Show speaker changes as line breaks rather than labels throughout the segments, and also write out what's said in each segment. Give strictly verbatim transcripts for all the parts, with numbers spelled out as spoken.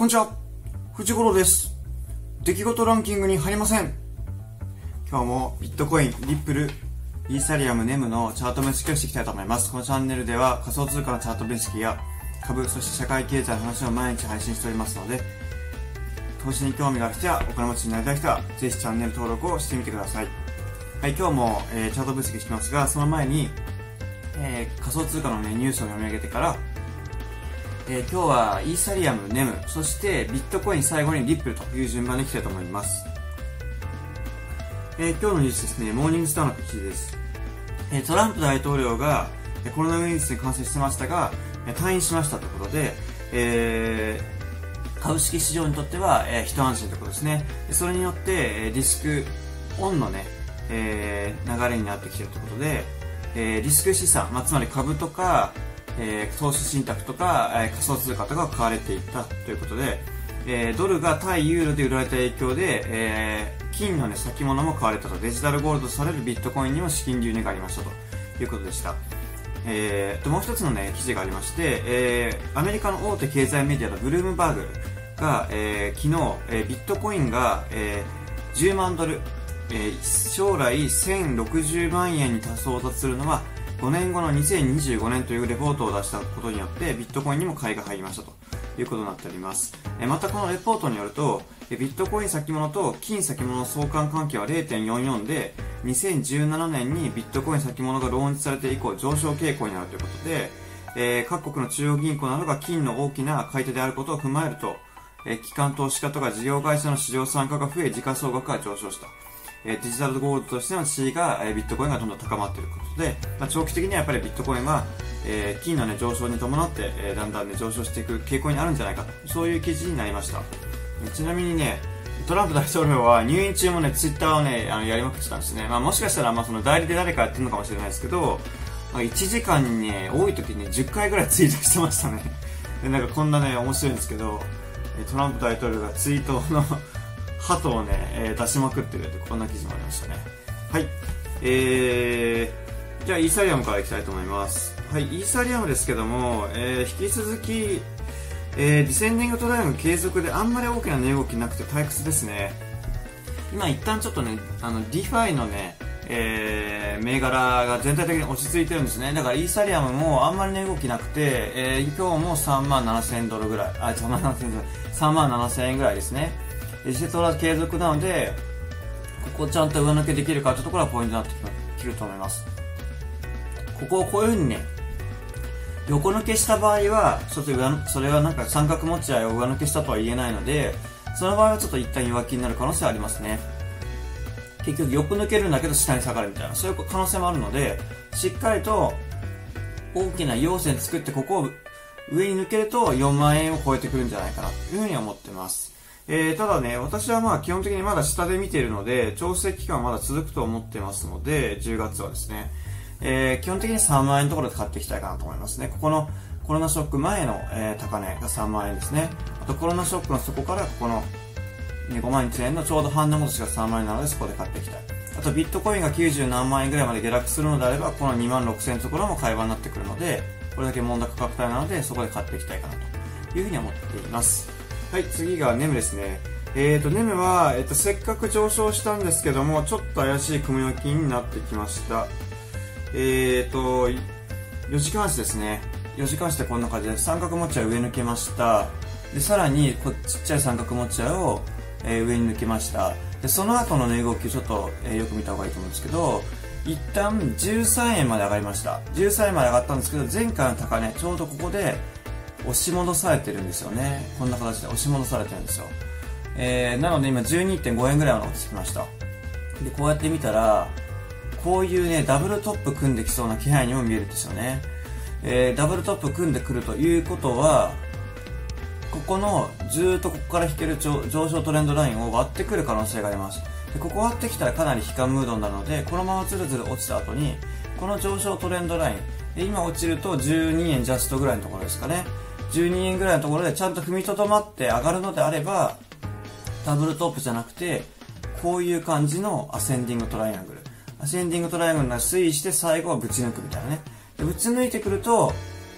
こんにちは、藤五郎です。出来事ランキングに入りません。今日もビットコイン、リップル、イーサリアム、ネムのチャート分析をしていきたいと思います。このチャンネルでは仮想通貨のチャート分析や株、そして社会経済の話を毎日配信しておりますので、投資に興味がある人やお金持ちになりたい人はぜひチャンネル登録をしてみてください。はい、今日も、えー、チャート分析してますが、その前に、えー、仮想通貨の、ね、ニュースを読み上げてから、えー、今日はイーサリアム、ネム、そしてビットコイン、最後にリップルという順番でいきたいと思います。えー、今日のニュースですね、モーニングスターの記事です。えー、トランプ大統領がコロナウイルスに感染してましたが、退院しましたということで、えー、株式市場にとっては、えー、一安心ということですね。それによって、えー、リスクオンのね、えー、流れになってきているということで、えー、リスク資産、まあ、つまり株とか、えー、投資信託とか、えー、仮想通貨とかが買われていったということで、えー、ドルが対ユーロで売られた影響で、えー、金の、ね、先物も買われたと、デジタルゴールドとされるビットコインにも資金流入がありましたということでした。えー、もう一つの、ね、記事がありまして、えー、アメリカの大手経済メディアのブルームバーグが、えー、昨日、えー、ビットコインが、えー、じゅうまんドル、えー、将来せんろくじゅうまんえんに到達するのはごねんごのにせんにじゅうごねんというレポートを出したことによってビットコインにも買いが入りましたということになっております。またこのレポートによるとビットコイン先物と金先物の相関関係は れいてんよんよん でにせんじゅうななねんにビットコイン先物がローンチされて以降上昇傾向になるということで、えー、各国の中央銀行などが金の大きな買い手であることを踏まえると、えー、機関投資家とか事業会社の市場参加が増え時価総額が上昇した。デジタルゴールドとしての地位がビットコインがどんどん高まっていることで、まあ、長期的にはやっぱりビットコインは、えー、金の、ね、上昇に伴って、えー、だんだん、ね、上昇していく傾向にあるんじゃないかと、そういう記事になりました。ちなみにね、トランプ大統領は入院中もね、ツイッターをね、あのやりまくってたんですね。まあ、もしかしたら、まあ、その代理で誰かやってるのかもしれないですけど、まあ、いちじかんにね、多い時にね、じゅっかいぐらいツイートしてましたね。で、なんかこんなね、面白いんですけど、トランプ大統領がツイートの鳩をね、えー、出しまくってるってこんな記事もありましたね。はい。えー、じゃあイーサリアムからいきたいと思います。はい、イーサリアムですけども、えー、引き続き、えー、ディセンディングトライアングル継続であんまり大きな値動きなくて退屈ですね。今一旦ちょっとね、あの、ディファイのね、えー、銘柄が全体的に落ち着いてるんですね。だからイーサリアムもあんまり値動きなくて、えー、今日もさんまんななせんドルぐらい、あ、さんまんななせんドル、さんまんななせんえんぐらいですね。リセトラ継続なので、ここをちゃんと上抜けできるかというところがポイントになってくると思います。ここをこういう風にね、横抜けした場合は、ちょっと上、それはなんか三角持ち合いを上抜けしたとは言えないので、その場合はちょっと一旦弱気になる可能性はありますね。結局横抜けるんだけど下に下がるみたいな、そういう可能性もあるので、しっかりと大きな陽線作ってここを上に抜けるとよんまんえんを超えてくるんじゃないかなというふうに思ってます。えー、ただね、私はまあ基本的にまだ下で見ているので、調整期間はまだ続くと思ってますので、じゅうがつはですね、えー、基本的にさんまんえんのところで買っていきたいかなと思いますね。ここのコロナショック前の、えー、高値がさんまんえんですね。あとコロナショックの底からここのごまんいちえんのちょうど半値戻しがさんまんえんなので、そこで買っていきたい。あとビットコインがきゅうじゅうなんまんえんぐらいまで下落するのであれば、このにまんろくせんのところも買い場になってくるので、これだけ問題価格帯なので、そこで買っていきたいかなというふうに思っています。はい、次がネムですね。えーと、ネムは、えっと、せっかく上昇したんですけども、ちょっと怪しい雲行きになってきました。えーと、よじかん足ですね。よじかん足ってこんな感じで、三角持ち合い上抜けました。で、さらに、こちっちゃい三角持ち合いを、えー、上に抜けました。で、その後の値動きをちょっと、えー、よく見た方がいいと思うんですけど、一旦じゅうさんえんまで上がりました。じゅうさんえんまで上がったんですけど、前回の高値、ちょうどここで押し戻されてるんですよね。こんな形で押し戻されてるんですよ。えー、なので今 じゅうにてんごえんぐらいまで落ちてきました。で、こうやって見たら、こういうね、ダブルトップ組んできそうな気配にも見えるんですよね。えー、ダブルトップ組んでくるということは、ここのずーっとここから引ける上昇トレンドラインを割ってくる可能性があります。で、ここ割ってきたらかなり悲観ムードになるので、このままずるずる落ちた後に、この上昇トレンドライン、で今落ちるとじゅうにえんジャストぐらいのところですかね。じゅうにえんぐらいのところでちゃんと踏みとどまって上がるのであれば、ダブルトップじゃなくて、こういう感じのアセンディングトライアングル。アセンディングトライアングルが推移して最後はぶち抜くみたいなね。でぶち抜いてくると、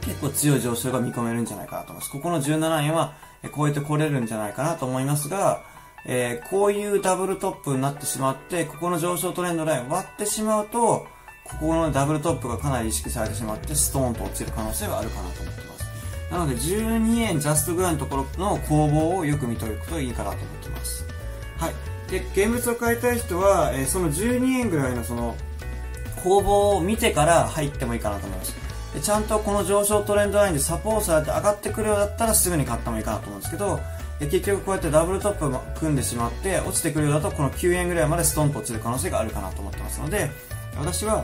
結構強い上昇が見込めるんじゃないかなと思います。ここのじゅうななえんは超えてこれるんじゃないかなと思いますが、えー、こういうダブルトップになってしまって、ここの上昇トレンドラインを割ってしまうと、ここのダブルトップがかなり意識されてしまって、ストーンと落ちる可能性があるかなと思ってます。なので、じゅうにえんジャストぐらいのところの攻防をよく見ておくといいかなと思ってます。はい。で、現物を買いたい人は、えー、そのじゅうにえんぐらいのその、攻防を見てから入ってもいいかなと思います。でちゃんとこの上昇トレンドラインでサポートされて上がってくるようだったらすぐに買ってもいいかなと思うんですけど、で結局こうやってダブルトップを組んでしまって落ちてくるようだとこのきゅうえんぐらいまでストンと落ちる可能性があるかなと思ってますので、私は、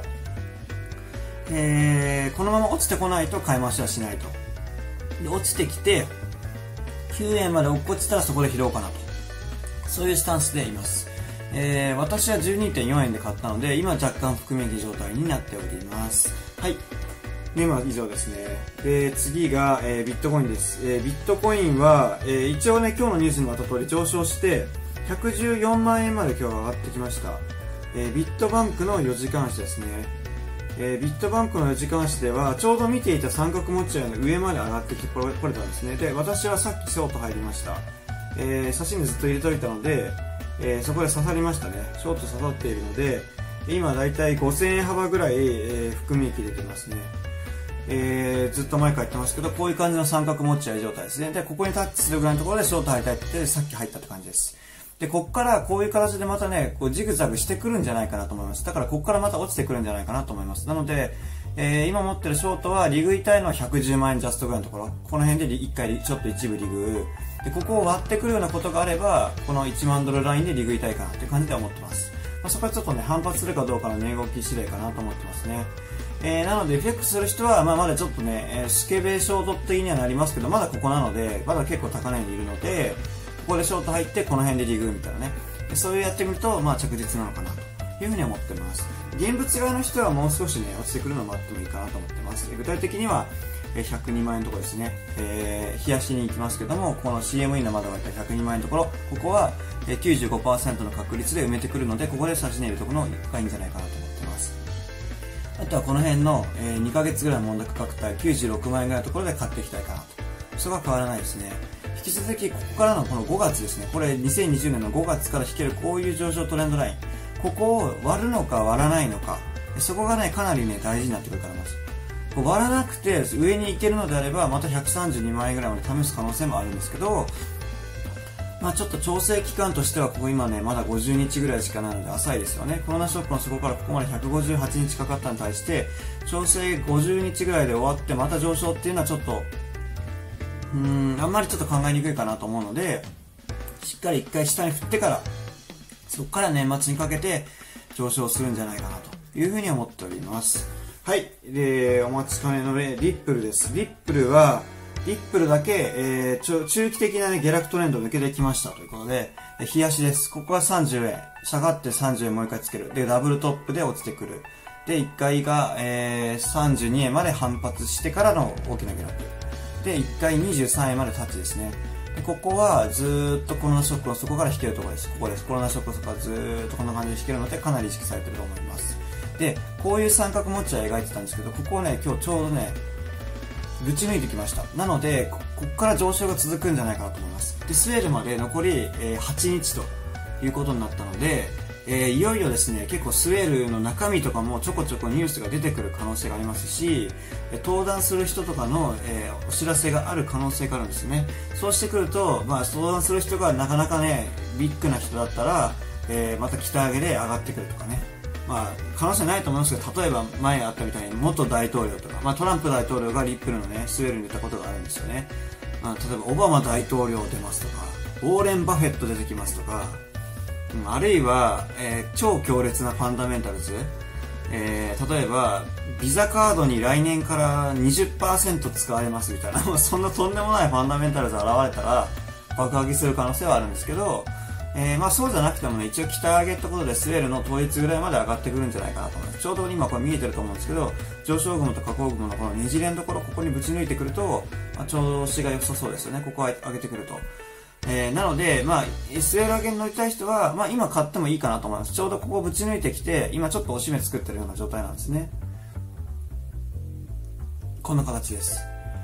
えー、このまま落ちてこないと買い回しはしないと。で落ちてきてきゅうえんまで落っこちたらそこで拾おうかなと、そういうスタンスでいます。えー、私は じゅうにてんよんえんで買ったので今若干含み益状態になっております。はい。で、今以上ですね。で、次が、えー、ビットコインです。えー、ビットコインは、えー、一応ね、今日のニュースにもあった通り上昇して、ひゃくじゅうよんまんえんまで今日は上がってきました。えー、ビットバンクのよじかん足ですね。えー、ビットバンクのよじかん足では、ちょうど見ていた三角持ち合いの上まで上がってきてこれたんですね。で、私はさっきショート入りました。えー、写真でずっと入れといたので、えー、そこで刺さりましたね。ショート刺さっているので、今だいたいごせんえん幅ぐらい、えー、含み益出てますね。えー、ずっと前から言ってますけど、こういう感じの三角持ち合い状態ですね。で、ここにタッチするぐらいのところでショート入りたいって言って、さっき入ったって感じです。で、こっからこういう形でまたね、こうジグザグしてくるんじゃないかなと思います。だからここからまた落ちてくるんじゃないかなと思います。なので、えー、今持ってるショートはリグいたいのはひゃくじゅうまんえんジャストぐらいのところ。この辺で一回ちょっと一部リグ。で、ここを割ってくるようなことがあれば、このいちまんドルラインでリグいたいかなっていう感じで思ってます。まあ、そこはちょっとね、反発するかどうかの値動き次第かなと思ってますね。えー、なので、エフエックス する人は、まあ、まだちょっとね、えー、スケベショート的にはなりますけど、まだここなので、まだ結構高値にいるので、ここでショート入って、この辺でリグみたいなね。そういうやってみると、まあ、着実なのかなというふうに思ってます。現物側の人はもう少しね、落ちてくるのを待ってもいいかなと思ってます。具体的には、ひゃくにまんえんのところですね。えー、冷やしに行きますけども、この シーエムイー の窓がいたひゃくにまんえんのところ、ここは きゅうじゅうごパーセント の確率で埋めてくるので、ここで差し値入れるところがいいんじゃないかなと思ってます。あとはこの辺の、えー、にかげつぐらいの問題価格帯きゅうじゅうろくまんえんぐらいのところで買っていきたいかなと。そこは変わらないですね。引き続きここからのこのごがつですね。これにせんにじゅうねんのごがつから引けるこういう上昇トレンドライン。ここを割るのか割らないのか。そこがね、かなりね、大事になってくると思います。こう割らなくて上に行けるのであれば、またひゃくさんじゅうにまんえんぐらいまで試す可能性もあるんですけど、まあちょっと調整期間としては、ここ今ね、まだごじゅうにちぐらいしかないので浅いですよね。コロナショックのそこからここまでひゃくごじゅうはちにちかかったに対して、調整ごじゅうにちぐらいで終わってまた上昇っていうのはちょっと、うーん、あんまりちょっと考えにくいかなと思うので、しっかり一回下に振ってから、そこから年末にかけて上昇するんじゃないかなというふうに思っております。はい。で、お待ちかねのね、リップルです。リップルは、リップルだけ、えー、中期的なね、下落トレンドを抜けてきましたということで、え冷やしです。ここはさんじゅうえん。下がってさんじゅうえんもう一回つける。で、ダブルトップで落ちてくる。で、いっかいが、えー、さんじゅうにえんまで反発してからの大きな下落。で、いっかいにじゅうさんえんまでタッチですね。で、ここはずーっとコロナショックの底から引けるところです。ここです。コロナショックの底からずーっとこんな感じで引けるので、かなり意識されてると思います。で、こういう三角持ちは描いてたんですけど、ここをね、今日ちょうどね、ぶち抜いてきました。なので、ここから上昇が続くんじゃないかなと思います。で、スウェールまで残り、えー、はちにちということになったので、えー、いよいよですね、結構スウェールの中身とかもちょこちょこニュースが出てくる可能性がありますし、登壇する人とかの、えー、お知らせがある可能性があるんですね。そうしてくると、まあ、登壇する人がなかなかね、ビッグな人だったら、えー、また北上げで上がってくるとかね。まあ、可能性ないと思いますけど、例えば前あったみたいに元大統領とか、まあトランプ大統領がリップルのね、スウェールに出たことがあるんですよね。まあ、例えばオバマ大統領出ますとか、ウォーレン・バフェット出てきますとか、うん、あるいは、えー、超強烈なファンダメンタルズ、えー、例えば、ビザカードに来年から にじゅっパーセント 使われますみたいな、そんなとんでもないファンダメンタルズ現れたら、爆上げする可能性はあるんですけど、えー、まあそうじゃなくてもね、一応北上げってことでスウェールの統一ぐらいまで上がってくるんじゃないかなと思います。ちょうど今これ見えてると思うんですけど、上昇雲と下降雲のこのねじれのところ、ここにぶち抜いてくると、まあ、調子が良さそうですよね。ここは上げてくると。えー、なので、まあ、スウェール上げに乗りたい人は、まあ今買ってもいいかなと思います。ちょうどここをぶち抜いてきて、今ちょっと押し目作ってるような状態なんですね。こんな形です。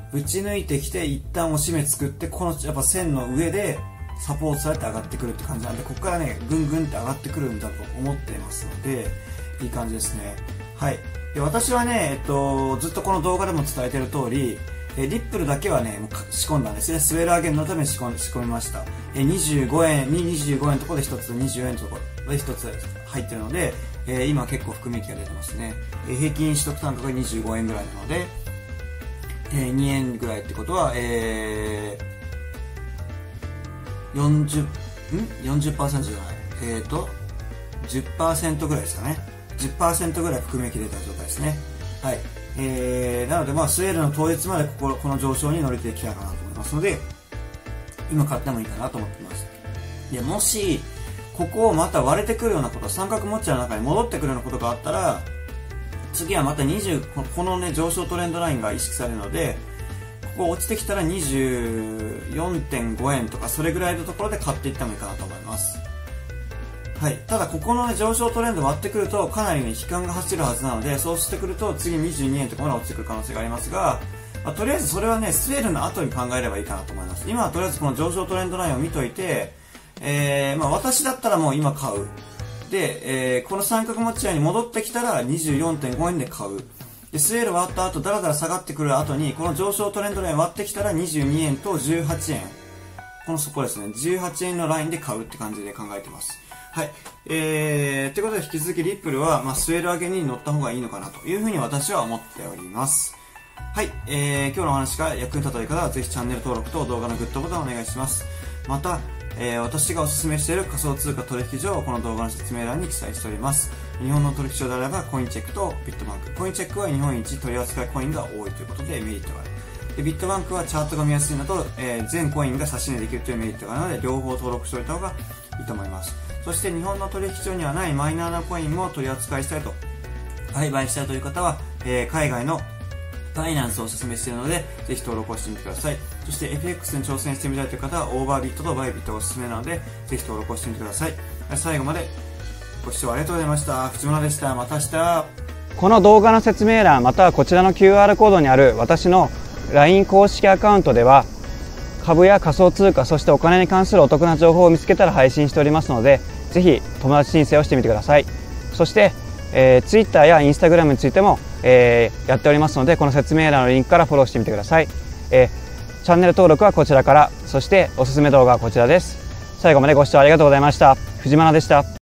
打ち抜いてきて一旦押し目作って、このやっぱ線の上でサポートされて上がってくるって感じなんで、ここからねぐんぐんって上がってくるんだと思っていますので、いい感じですね。はい。で、私はね、えっと、ずっとこの動画でも伝えてる通り、えリップルだけはね、もう仕込んだんですね。スウェル上げのために仕込仕込みました。えにじゅうごえんににじゅうごえんのところでひとつ、にじゅうえんのところでひとつ入ってるので、えー、今結構含み益が出てますね。えー、平均取得単価がにじゅうごえんぐらいなので、えー、にえんぐらいってことは、えー、よんじゅう、ん ?よんじゅっパーセント じゃない。えっ、ー、と、じゅっパーセント ぐらいですかね。じゅっパーセント ぐらい含み益出た状態ですね。はい。えー、なので、まあ、スウェーデンの当日までここ、この上昇に乗れていきたいかなと思いますので、今買ってもいいかなと思っています。で、もし、ここをまた割れてくるようなこと、三角モッチャの中に戻ってくるようなことがあったら、次はまたにじゅう、このね、上昇トレンドラインが意識されるので、ここ落ちてきたらにじゅうよんてんごえんとか、それぐらいのところで買っていってもいいかなと思います。はい。ただ、ここのね、上昇トレンド割ってくると、かなりね、悲観が走るはずなので、そうしてくると、次にじゅうにえんとかまで落ちてくる可能性がありますが、まあ、とりあえずそれはね、スウェーデンの後に考えればいいかなと思います。今はとりあえずこの上昇トレンドラインを見といて、えー、まあ私だったらもう今買う。で、えー、この三角持ち合いに戻ってきたら にじゅうよんてんごえんで買う。で、スウェーデン割った後、だらだら下がってくる後に、この上昇トレンドライン割ってきたらにじゅうにえんとじゅうはちえん。このそこですね、じゅうはちえんのラインで買うって感じで考えてます。はい。えー、ということで引き続きリップルは、まあ、スウェール上げに乗った方がいいのかなというふうに私は思っております。はい。えー、今日のお話が役に立った方はぜひチャンネル登録と動画のグッドボタンをお願いします。また、えー、私がおすすめしている仮想通貨取引所をこの動画の説明欄に記載しております。日本の取引所であればコインチェックとビットバンク。コインチェックは日本一取り扱いコインが多いということでメリットがある。でビットバンクはチャートが見やすいのと、えー、全コインが差し値できるというメリットがあるので両方登録しておいた方がいいと思います。そして日本の取引所にはないマイナーなコインも取り扱いしたいと、売買したいという方は、えー、海外のファイナンスをお勧めしているので、ぜひ登録をしてみてください。そして エフエックス に挑戦してみたいという方は、オーバービットとバイビットがおすすめなので、ぜひ登録をしてみてください。最後までご視聴ありがとうございました。藤村でした。また明日。
この動画の説明欄、またはこちらの キューアール コードにある私の ライン 公式アカウントでは、株や仮想通貨、そしてお金に関するお得な情報を見つけたら配信しておりますので、ぜひ友達申請をしてみてください。そして、えー、Twitter や Instagram についても、えー、やっておりますので、この説明欄のリンクからフォローしてみてください。えー、チャンネル登録はこちらから、そしておすすめ動画はこちらです。最後までご視聴ありがとうございました。藤間でした。